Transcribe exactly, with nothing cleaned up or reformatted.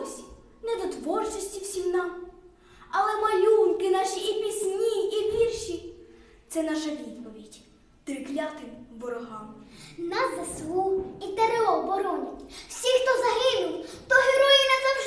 досі, не до творчості всім нам. Але малюнки наші і пісні, і вірші – це наша відповідь триклятим ворогам. Нас ЗСУ і ТРО боронять. Всі, хто загинув, то герої назавжди.